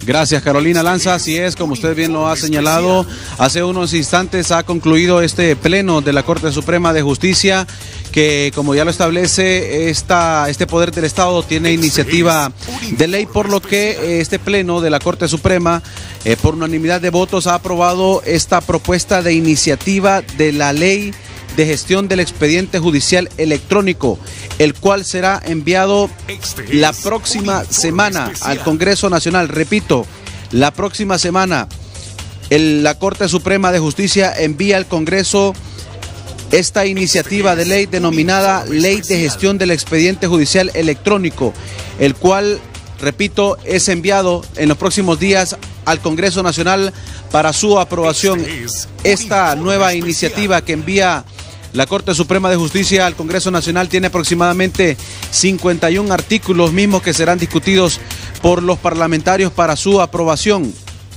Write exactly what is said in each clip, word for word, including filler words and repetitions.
Gracias, Carolina Lanza. Así es, como usted bien lo ha señalado, hace unos instantes ha concluido este pleno de la Corte Suprema de Justicia que, como ya lo establece, esta, este poder del Estado tiene iniciativa de ley, por lo que este pleno de la Corte Suprema, eh, por unanimidad de votos, ha aprobado esta propuesta de iniciativa de la ley de gestión del expediente judicial electrónico, el cual será enviado la próxima semana al Congreso Nacional. Repito, la próxima semana el, la Corte Suprema de Justicia envía al Congreso esta iniciativa de ley denominada Ley de Gestión del Expediente Judicial Electrónico, el cual, repito, es enviado en los próximos días al Congreso Nacional para su aprobación. Esta nueva iniciativa que envía la Corte Suprema de Justicia al Congreso Nacional tiene aproximadamente cincuenta y un artículos, mismos que serán discutidos por los parlamentarios para su aprobación.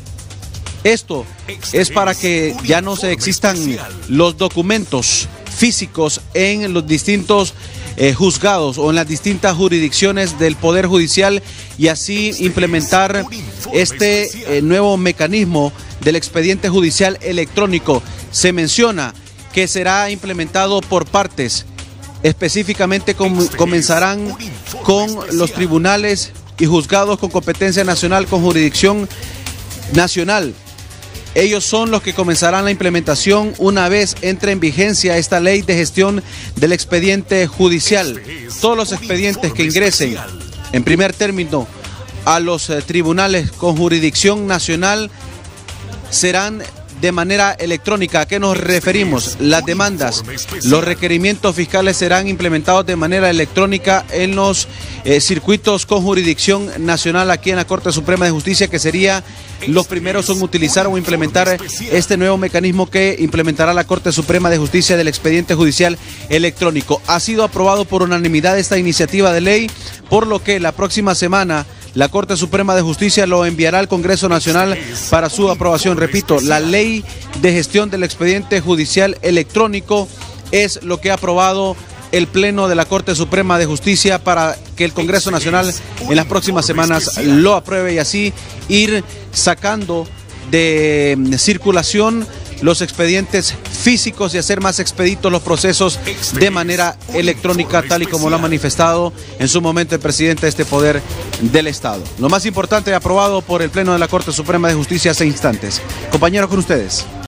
Esto es para que ya no se existan los documentos físicos en los distintos eh, juzgados o en las distintas jurisdicciones del Poder Judicial, y así implementar este eh, nuevo mecanismo del expediente judicial electrónico. Se menciona que será implementado por partes. Específicamente com comenzarán con los tribunales y juzgados con competencia nacional, con jurisdicción nacional. Ellos son los que comenzarán la implementación una vez entre en vigencia esta ley de gestión del expediente judicial. Todos los expedientes que ingresen en primer término a los eh, tribunales con jurisdicción nacional serán de manera electrónica. ¿A qué nos referimos? Las demandas, los requerimientos fiscales serán implementados de manera electrónica en los eh, circuitos con jurisdicción nacional aquí en la Corte Suprema de Justicia, que sería los primeros en utilizar o implementar este nuevo mecanismo que implementará la Corte Suprema de Justicia del expediente judicial electrónico. Ha sido aprobado por unanimidad esta iniciativa de ley, por lo que la próxima semana la Corte Suprema de Justicia lo enviará al Congreso Nacional para su aprobación. Repito, la ley de gestión del expediente judicial electrónico es lo que ha aprobado el Pleno de la Corte Suprema de Justicia para que el Congreso Nacional en las próximas semanas lo apruebe y así ir sacando de circulación los expedientes físicos y hacer más expeditos los procesos de manera electrónica, tal y como lo ha manifestado en su momento el presidente de este poder del Estado. Lo más importante, aprobado por el Pleno de la Corte Suprema de Justicia hace instantes. Compañeros, con ustedes.